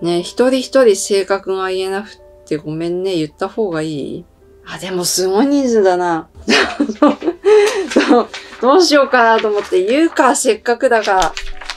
ね、一人一人性格が言えなくてごめんね、言った方がいい？あ、でもすごい人数だな。どうしようかなと思って言うか、せっかくだから。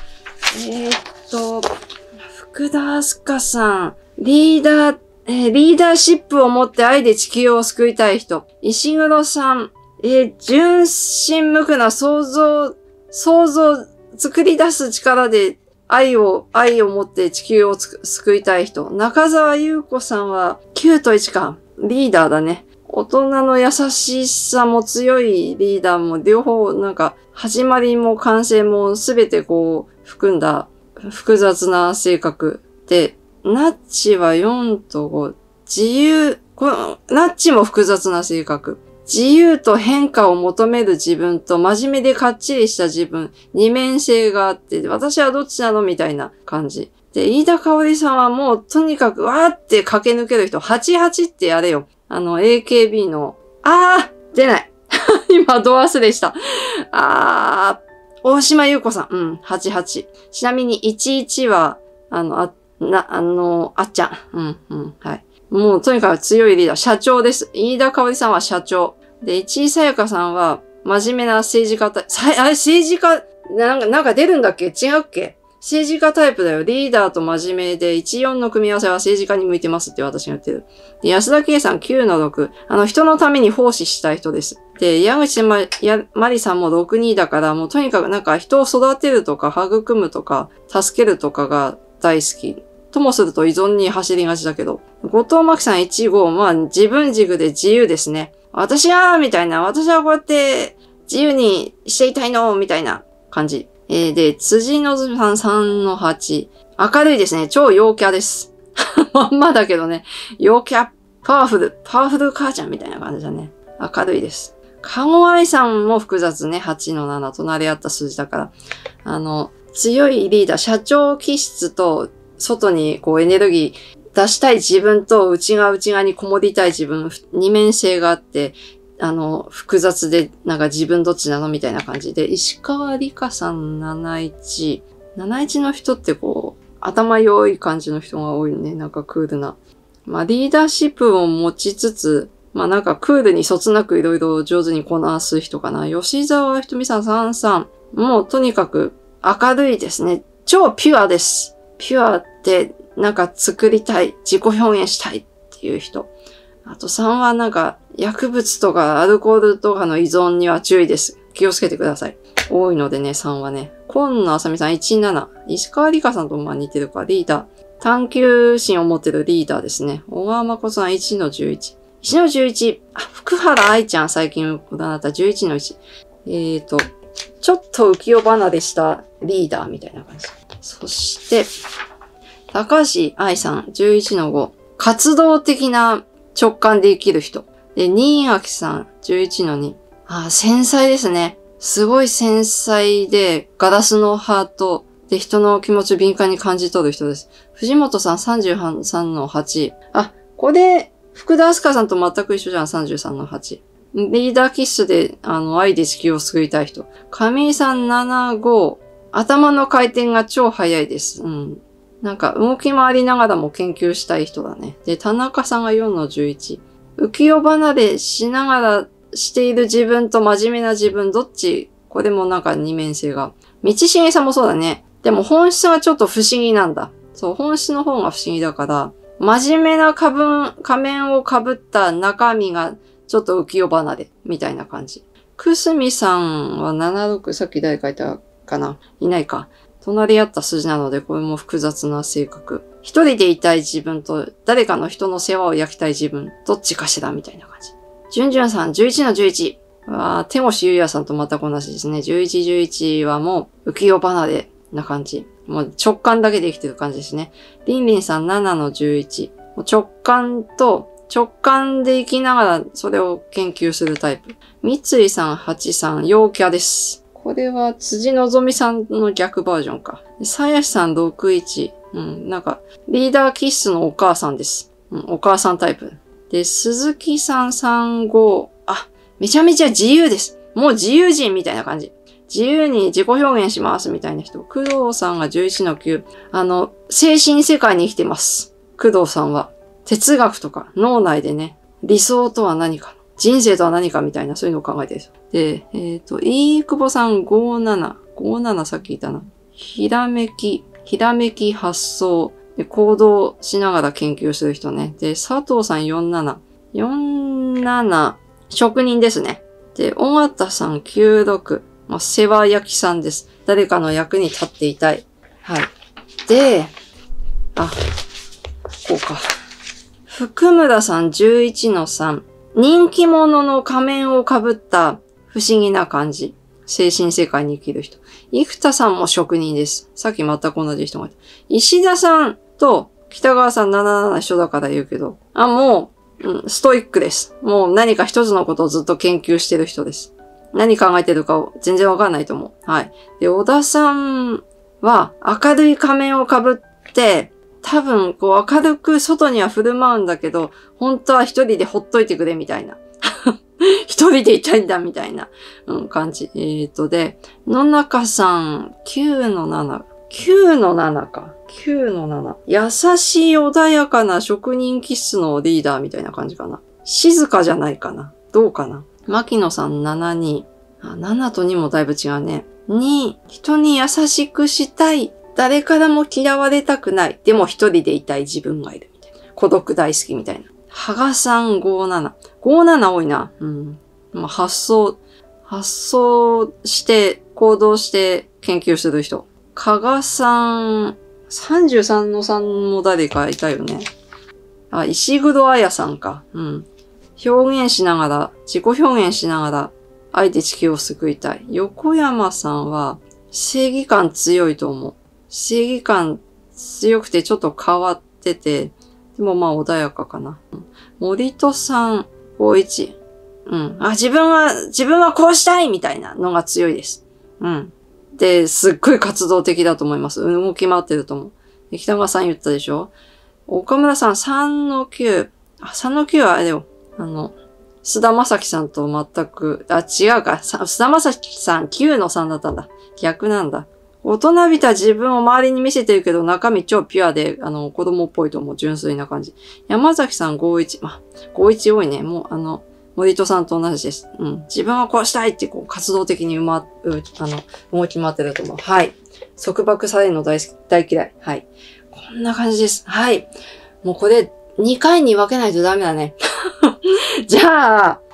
福田明日香さん、リーダーシップを持って愛で地球を救いたい人。石黒さん、純真無垢な想像作り出す力で愛を持って地球を救いたい人。中澤優子さんは9と1か。リーダーだね。大人の優しさも強いリーダーも両方なんか始まりも完成もすべてこう含んだ複雑な性格で、ナッチは4と5。ナッチも複雑な性格。自由と変化を求める自分と真面目でかっちりした自分、二面性があって、私はどっちなのみたいな感じ。で、飯田香織さんはもうとにかくわーって駆け抜ける人、88ってやれよ。AKB の、出ない。今、ド忘れした。大島優子さん、88。ちなみに11は、あっちゃん。はい。もうとにかく強いリーダー。社長です。飯田香織さんは社長。で、市井さやかさんは真面目な政治家政治家、なんか出るんだっけ？違うっけ？政治家タイプだよ。リーダーと真面目で14の組み合わせは政治家に向いてますって私が言ってる。で、安田圭さん9の6。人のために奉仕したい人です。で、矢口まりさんも6、2だから、もうとにかくなんか人を育てるとか育むとか助けるとかが大好き。ともすると依存に走りがちだけど。後藤真希さん1、5、自分軸で自由ですね。私はこうやって自由にしていたいのみたいな感じ。で、辻のずさん3の8。明るいですね。超陽キャです。まんまだけどね。陽キャ、パワフル母ちゃんみたいな感じだね。明るいです。籠愛さんも複雑ね。8の7。隣り合った数字だから。強いリーダー、社長気質と、外にこうエネルギー出したい自分と内側にこもりたい自分、二面性があって、複雑で、なんか自分どっちなのみたいな感じで、石川理香さん71。71の人ってこう、頭良い感じの人が多いね。なんかクールな。リーダーシップを持ちつつ、なんかクールにそつなくいろいろ上手にこなす人かな。吉沢ひとみさん33。もうとにかく明るいですね。超ピュアです。ピュアってなんか作りたい、自己表現したいっていう人。あと3はなんか薬物とかアルコールとかの依存には注意です。気をつけてください。多いのでね、3はね。今野あさみさん17。石川理香さんと似てるか、リーダー。探求心を持ってるリーダーですね。小川誠さん1の11。1の11。福原愛ちゃん最近こだわった11の1。ちょっと浮世離れしたリーダーみたいな感じ。そして、高橋愛さん、11の5。活動的な直感で生きる人。で、新垣さん、11の2。繊細ですね。すごい繊細で、ガラスのハートで人の気持ちを敏感に感じ取る人です。藤本さん、33の8。これ、福田明日香さんと全く一緒じゃん、33の8。リーダー気質で、愛で地球を救いたい人。上井さん7、5。頭の回転が超速いです。なんか動き回りながらも研究したい人だね。で、田中さんが4の11。浮世離れしながらしている自分と真面目な自分、どっち？これもなんか二面性が。道重さんもそうだね。でも本質がちょっと不思議なんだ。そう、本質の方が不思議だから、真面目な仮面を被った中身がちょっと浮世離れみたいな感じ。くすみさんは76、さっき誰書いたかないないか。隣り合った数字なので、これも複雑な性格。一人でいたい自分と、誰かの人の世話を焼きたい自分。どっちかしらみたいな感じ。じゅんじゅんさん、11の11。手越優也さんと全く同じですね。11、11はもう浮世離れな感じ。もう直感だけで生きてる感じですね。りんりんさん、7の11。もう直感で生きながらそれを研究するタイプ。三井さん、83、陽キャです。これは辻のぞみさんの逆バージョンか。さやしさん61。なんか、リーダー気質のお母さんです。お母さんタイプ。で、鈴木さん35。めちゃめちゃ自由です。もう自由人みたいな感じ。 自由に自己表現しますみたいな人。工藤さんが11の9。精神世界に生きてます。工藤さんは。哲学とか、脳内でね、理想とは何か、人生とは何かみたいな、そういうのを考えてるんですよ。で、飯久保さん57。57さっき言ったな。ひらめき発想。で、行動しながら研究する人ね。で、佐藤さん47。47、職人ですね。で、尾形さん96。世話焼きさんです。誰かの役に立っていたい。はい。で、こうか。福村さん11の3。人気者の仮面を被った不思議な感じ。精神世界に生きる人。生田さんも職人です。さっき全く同じ人がいた。石田さんと北川さん77一緒だから言うけど。もう、ストイックです。もう何か一つのことをずっと研究してる人です。何考えてるかを全然わかんないと思う。はい。で、小田さんは明るい仮面を被って、多分、こう明るく外には振る舞うんだけど、本当は一人でほっといてくれみたいな。一人でいたいんだみたいな、感じ。で、野中さん9の7。9の7か。9の7。優しい穏やかな職人気質のリーダーみたいな感じかな。静かじゃないかな。どうかな。牧野さん7、2。7と2もだいぶ違うね。2、人に優しくしたい。誰からも嫌われたくない。でも一人でいたい自分がいるみたいな。孤独大好きみたいな。羽賀さん57。57多いな。発想して行動して研究する人。加賀さん33の3も誰かいたよね。石黒彩さんか。表現しながら、自己表現しながら、相手地球を救いたい。横山さんは、正義感強いと思う。正義感強くてちょっと変わってて、でも穏やかかな。森戸さん、51。自分はこうしたいみたいなのが強いです。で、すっごい活動的だと思います。動き回ってると思う。で北川さん言ったでしょ。岡村さん3の9。3の9はあれよ。菅田将暉さんと全く、違うか。菅田将暉さん9の3だったんだ。逆なんだ。大人びた自分を周りに見せてるけど中身超ピュアで、子供っぽいと思う。純粋な感じ。山崎さん51。51多いね。もう、森戸さんと同じです。自分はこうしたいって活動的に動き回ってると思う。はい。束縛されるの大嫌い。はい。こんな感じです。はい。もうこれ、2回に分けないとダメだね。じゃあ、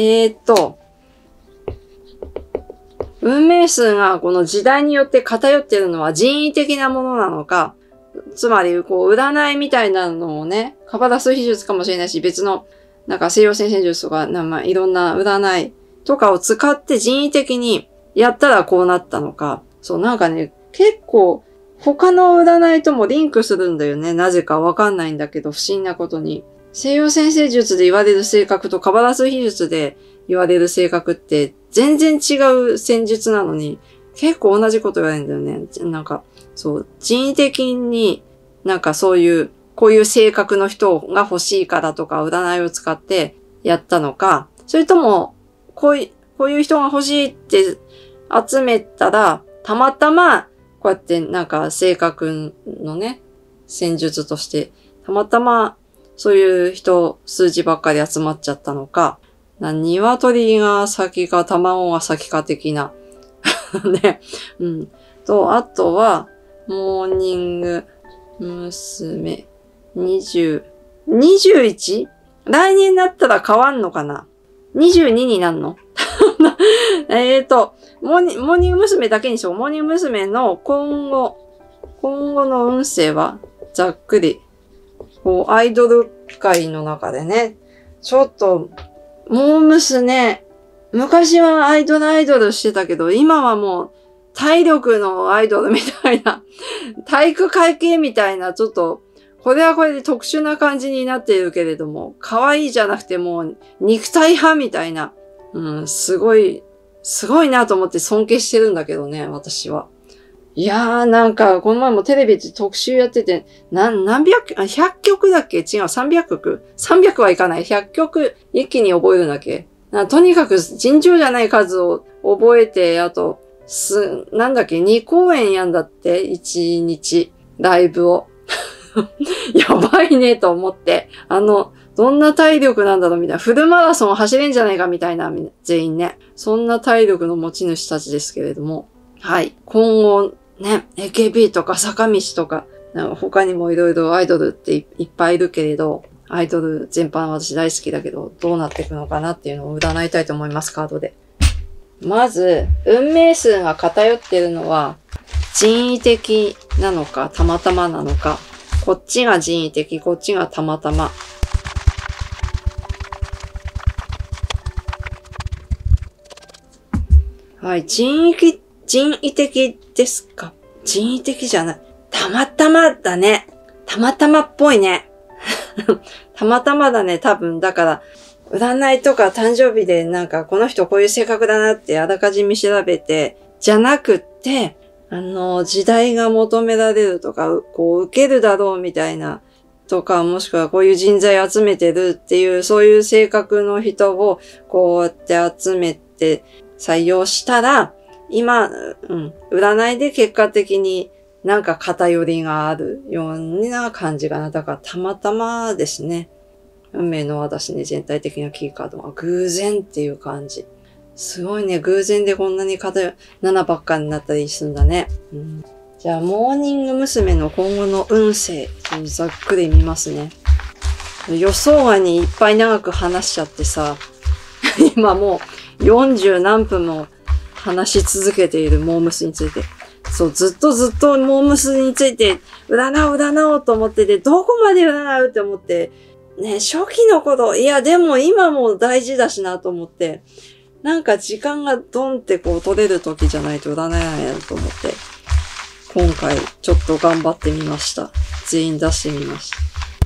運命数がこの時代によって偏っているのは人為的なものなのか、つまり、占いみたいなのをね、カバダス秘術かもしれないし、別の、西洋先生術とか、いろんな占いとかを使って人為的にやったらこうなったのか。そう、結構、他の占いともリンクするんだよね。なぜかわかんないんだけど、不思議なことに。西洋先生術で言われる性格とカバダス秘術で言われる性格って全然違う戦術なのに、結構同じこと言われるんだよね。そう、人為的にそういう、こういう性格の人が欲しいからとか占いを使ってやったのか、それとも、こういう人が欲しいって集めたら、たまたま、こうやって性格のね、戦術として、たまたまそういう人、数字ばっかり集まっちゃったのか、鶏が先か卵が先か的な。ね。あとは、モーニング娘。21? 来年になったら変わんのかな ?22 になんのモーニング娘。だけにしよう。モーニング娘。の今後の運勢は、ざっくり、アイドル界の中でね、ちょっと、モー娘、昔はアイドルしてたけど、今はもう、体力のアイドルみたいな、体育会系みたいな、ちょっと、これはこれで特殊な感じになっているけれども、可愛いじゃなくてもう、肉体派みたいな、すごいなと思って尊敬してるんだけどね、私は。いやーこの前もテレビで特集やってて、100曲だっけ違う、300曲 ?300 はいかない。100曲一気に覚えるんだっけとにかく尋常じゃない数を覚えて、あと、 なんだっけ、2公演やんだって、1日、ライブを。やばいねと思って。どんな体力なんだろうみたいな。フルマラソン走れんじゃないかみたいな、全員ね。そんな体力の持ち主たちですけれども。はい。今後、ね、AKB とか坂道とか、他にもいろいろアイドルっていっぱいいるけれど、アイドル全般私大好きだけど、どうなっていくのかなっていうのを占いたいと思います、カードで。まず、運命数が偏ってるのは、人為的なのか、たまたまなのか、こっちが人為的、こっちがたまたま。はい、人為的ですか？人為的じゃない。たまたまだね。たまたまっぽいね。たまたまだね、多分。だから、占いとか誕生日でなんかこの人こういう性格だなってあらかじめ調べて、じゃなくって、時代が求められるとか、こう受けるだろうみたいな、とか、もしくはこういう人材集めてるっていう、そういう性格の人をこうやって集めて採用したら、今、占いで結果的になんか偏りがあるような感じかな。だからたまたまですね。運命の私ね、全体的なキーカードは偶然っていう感じ。すごいね、偶然でこんなに7ばっかになったりするんだね。じゃあ、モーニング娘。の今後の運勢、ざっくり見ますね。予想外にいっぱい長く話しちゃってさ、今もう40何分も話し続けているモームスについて。そう、ずっとモームスについて占おうと思ってて、どこまで占うって思って、ね、初期の頃、いやでも今も大事だしなと思って、なんか時間がドンってこう取れる時じゃないと占えないなと思って、今回ちょっと頑張ってみました。全員出してみました。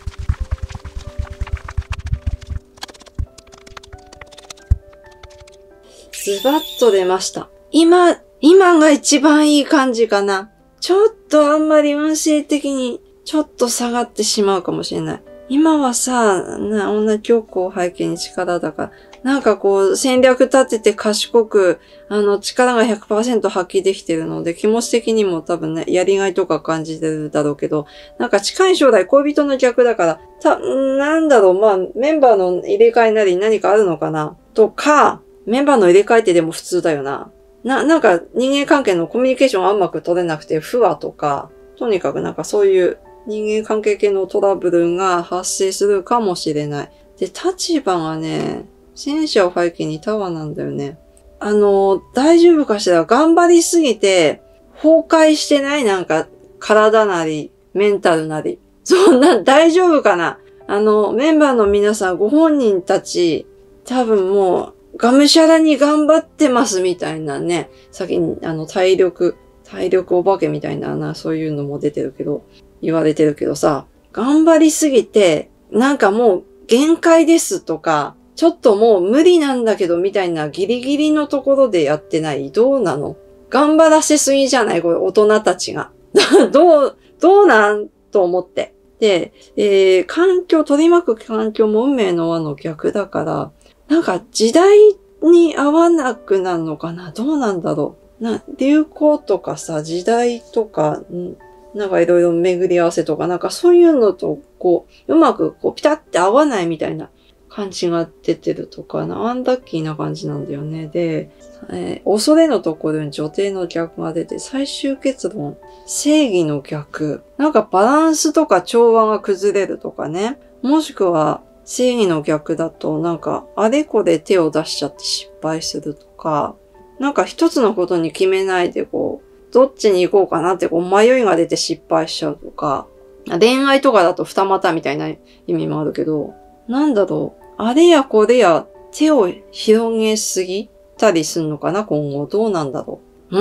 ズバッと出ました。今が一番いい感じかな。ちょっとあんまり運勢的にちょっと下がってしまうかもしれない。今はさ、女教皇を背景に力だから、なんかこう戦略立てて賢く、力が 100% 発揮できてるので、気持ち的にも多分ね、やりがいとか感じてるだろうけど、なんか近い将来恋人の逆だから、なんだろう、まあ、メンバーの入れ替えなり何かあるのかなとか、メンバーの入れ替えってでも普通だよな。なんか人間関係のコミュニケーションがうまく取れなくて不和とか、とにかくなんかそういう人間関係系のトラブルが発生するかもしれない。で、立場がね、戦車を背景にタワーなんだよね。大丈夫かしら？頑張りすぎて崩壊してない？なんか体なり、メンタルなり。そんな大丈夫かな？メンバーの皆さんご本人たち、多分もう、がむしゃらに頑張ってますみたいなね。先に、体力お化けみたいな、そういうのも出てるけど、言われてるけどさ、頑張りすぎて、なんかもう限界ですとか、ちょっともう無理なんだけどみたいなギリギリのところでやってない？どうなの？頑張らせすぎじゃない？これ大人たちが。どうなんと思って。で、取り巻く環境も運命の輪の逆だから、なんか時代に合わなくなるのかな？どうなんだろう？流行とかさ、時代とか、なんかいろいろ巡り合わせとか、なんかそういうのと、こう、うまくこうピタって合わないみたいな感じが出てるとか、アンラッキーな感じなんだよね。で、恐れのところに女帝の逆が出て、最終結論、正義の逆。なんかバランスとか調和が崩れるとかね。もしくは、正義の逆だと、なんか、あれこれ手を出しちゃって失敗するとか、なんか一つのことに決めないでこう、どっちに行こうかなってこう迷いが出て失敗しちゃうとか、恋愛とかだと二股みたいな意味もあるけど、なんだろう、あれやこれや手を広げすぎたりするのかな、今後。どうなんだろう。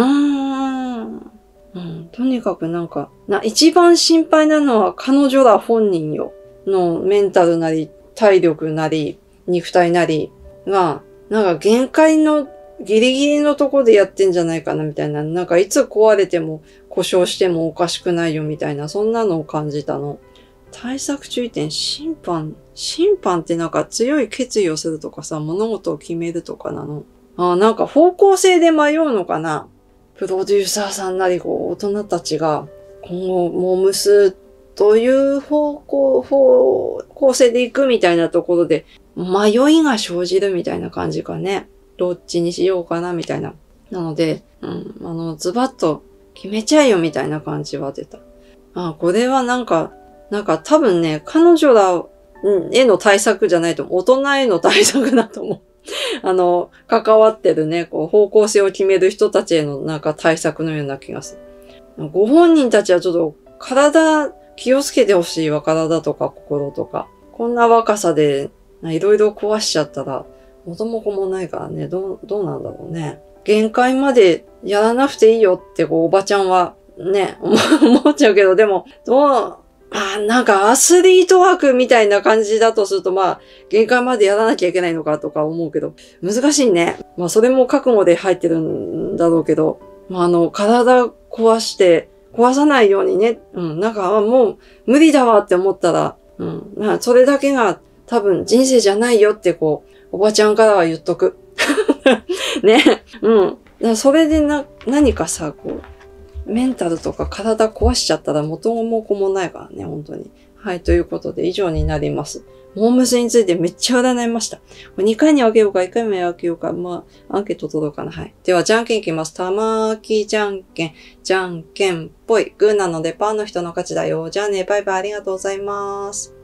とにかくなんか、一番心配なのは彼女ら本人よ。のメンタルなり、体力なり、肉体なりが、なんか限界のギリギリのとこでやってんじゃないかなみたいな。なんかいつ壊れても故障してもおかしくないよみたいな、そんなのを感じたの。対策注意点、審判ってなんか強い決意をするとかさ、物事を決めるとかなの。なんか方向性で迷うのかな。 プロデューサーさんなり、大人たちが、今後、モームスという方向性で行くみたいなところで、迷いが生じるみたいな感じかね。どっちにしようかな、みたいな。なので、ズバッと決めちゃえよ、みたいな感じは出た。これはなんか多分ね、彼女らへの対策じゃないと思う。大人への対策だと思う。関わってるね、方向性を決める人たちへの対策のような気がする。ご本人たちはちょっと気をつけてほしいわ。体とか心とか。こんな若さで、いろいろ壊しちゃったら、元も子もないからね、どうなんだろうね。限界までやらなくていいよって、おばちゃんは、ね、思っちゃうけど、でも、アスリート枠みたいな感じだとすると、限界までやらなきゃいけないのかとか思うけど、難しいね。それも覚悟で入ってるんだろうけど、体壊さないようにね、もう無理だわって思ったら、それだけが多分人生じゃないよっておばちゃんからは言っとく。ね。それで何かさ、メンタルとか体壊しちゃったら元も子もないからね、本当に。はい、ということで以上になります。モームスについてめっちゃ占いました。2回に分けようか、1回目に分けようか、アンケート取ろうかな。はい。では、じゃんけんいきます。玉木じゃんけん、じゃんけんぽい。グーなのでパーの人の勝ちだよ。じゃあね、バイバイありがとうございます。